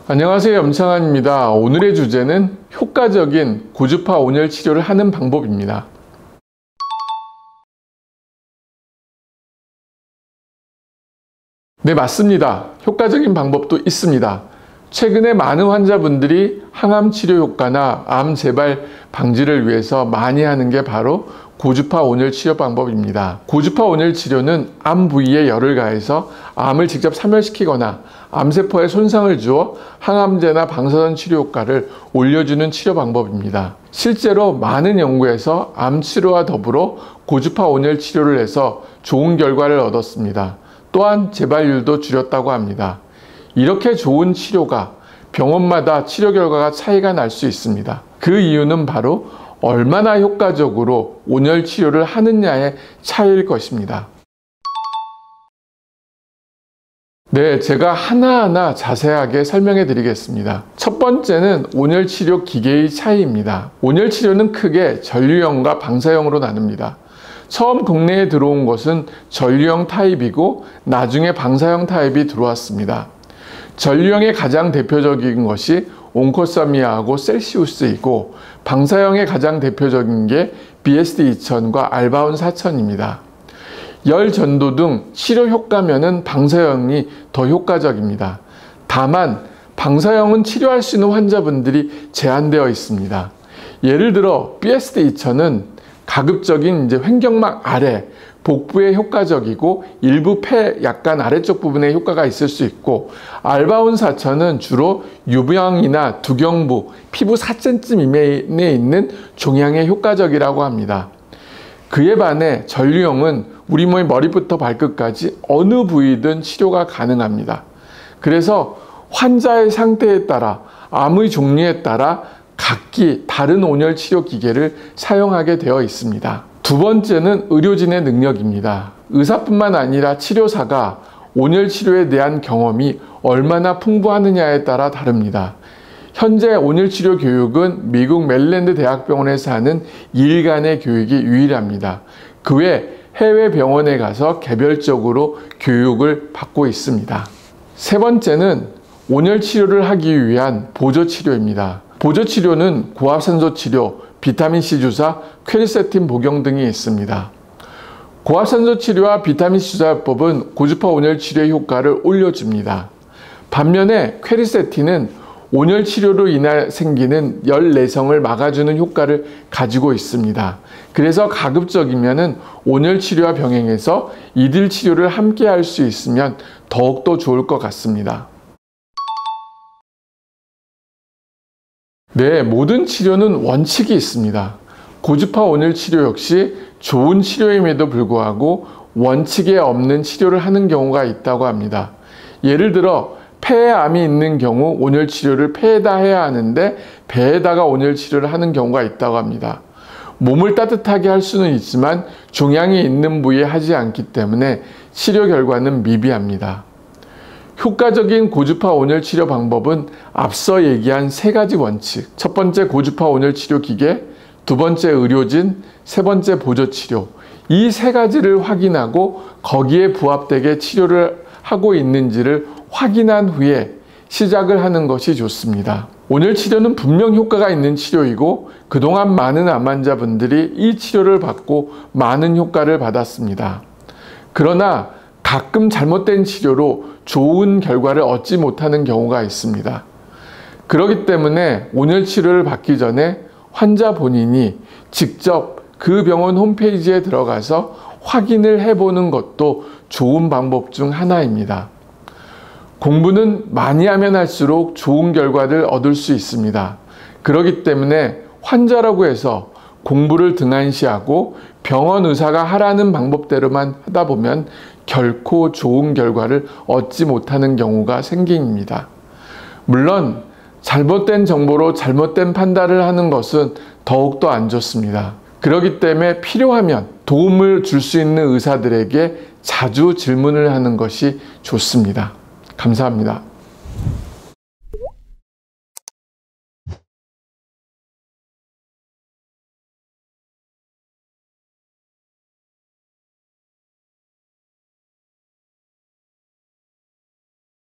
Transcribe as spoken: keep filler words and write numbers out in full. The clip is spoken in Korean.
안녕하세요, 염창환입니다. 오늘의 주제는 효과적인 고주파 온열 치료를 하는 방법입니다. 네, 맞습니다. 효과적인 방법도 있습니다. 최근에 많은 환자분들이 항암 치료 효과나 암 재발 방지를 위해서 많이 하는 게 바로 고주파 온열 치료 방법입니다. 고주파 온열 치료는 암 부위에 열을 가해서 암을 직접 사멸시키거나 암세포에 손상을 주어 항암제나 방사선 치료 효과를 올려주는 치료 방법입니다. 실제로 많은 연구에서 암 치료와 더불어 고주파 온열 치료를 해서 좋은 결과를 얻었습니다. 또한 재발률도 줄였다고 합니다. 이렇게 좋은 치료가 병원마다 치료 결과가 차이가 날 수 있습니다. 그 이유는 바로 얼마나 효과적으로 온열 치료를 하느냐의 차이일 것입니다. 네, 제가 하나하나 자세하게 설명해 드리겠습니다. 첫 번째는 온열 치료 기계의 차이입니다. 온열 치료는 크게 전류형과 방사형으로 나눕니다. 처음 국내에 들어온 것은 전류형 타입이고 나중에 방사형 타입이 들어왔습니다. 전류형의 가장 대표적인 것이 온코사미아하고 셀시우스이고 방사형의 가장 대표적인 게 비에스디 이천과 알바온 사천입니다. 열 전도 등 치료 효과면은 방사형이 더 효과적입니다. 다만 방사형은 치료할 수 있는 환자분들이 제한되어 있습니다. 예를 들어 비에스디 이천은 가급적인 이제 횡격막 아래 복부에 효과적이고 일부 폐 약간 아래쪽 부분에 효과가 있을 수 있고, 알바온 사천은 주로 유병이나 두경부, 피부 사 센티미터 이내에 있는 종양에 효과적이라고 합니다. 그에 반해 전류형은 우리 몸의 머리부터 발끝까지 어느 부위든 치료가 가능합니다. 그래서 환자의 상태에 따라, 암의 종류에 따라 각기 다른 온열 치료 기계를 사용하게 되어 있습니다. 두 번째는 의료진의 능력입니다. 의사뿐만 아니라 치료사가 온열 치료에 대한 경험이 얼마나 풍부하느냐에 따라 다릅니다. 현재 온열 치료 교육은 미국 메릴랜드 대학병원에서 하는 이 일간의 교육이 유일합니다. 그 외 해외 병원에 가서 개별적으로 교육을 받고 있습니다. 세 번째는 온열 치료를 하기 위한 보조 치료입니다. 보조 치료는 고압산소 치료, 비타민C 주사, 퀘리세틴 복용 등이 있습니다. 고압산소 치료와 비타민C 주사법은 고주파 온열 치료의 효과를 올려줍니다. 반면에 퀘리세틴은 온열 치료로 인해 생기는 열 내성을 막아주는 효과를 가지고 있습니다. 그래서 가급적이면 온열 치료와 병행해서 이들 치료를 함께 할 수 있으면 더욱더 좋을 것 같습니다. 네, 모든 치료는 원칙이 있습니다. 고주파 온열 치료 역시 좋은 치료임에도 불구하고 원칙에 없는 치료를 하는 경우가 있다고 합니다. 예를 들어 폐에 암이 있는 경우 온열 치료를 폐에다 해야 하는데 배에다가 온열 치료를 하는 경우가 있다고 합니다. 몸을 따뜻하게 할 수는 있지만 종양이 있는 부위에 하지 않기 때문에 치료 결과는 미비합니다. 효과적인 고주파 온열 치료 방법은 앞서 얘기한 세 가지 원칙. 첫 번째 고주파 온열 치료 기계, 두 번째 의료진, 세 번째 보조 치료. 이 세 가지를 확인하고 거기에 부합되게 치료를 하고 있는지를 확인한 후에 시작을 하는 것이 좋습니다. 온열 치료는 분명 효과가 있는 치료이고 그동안 많은 암 환자분들이 이 치료를 받고 많은 효과를 받았습니다. 그러나 가끔 잘못된 치료로 좋은 결과를 얻지 못하는 경우가 있습니다. 그렇기 때문에 온열 치료를 받기 전에 환자 본인이 직접 그 병원 홈페이지에 들어가서 확인을 해보는 것도 좋은 방법 중 하나입니다. 공부는 많이 하면 할수록 좋은 결과를 얻을 수 있습니다. 그렇기 때문에 환자라고 해서 공부를 등한시하고 병원 의사가 하라는 방법대로만 하다 보면 결코 좋은 결과를 얻지 못하는 경우가 생깁니다. 물론 잘못된 정보로 잘못된 판단을 하는 것은 더욱더 안 좋습니다. 그렇기 때문에 필요하면 도움을 줄 수 있는 의사들에게 자주 질문을 하는 것이 좋습니다. 감사합니다.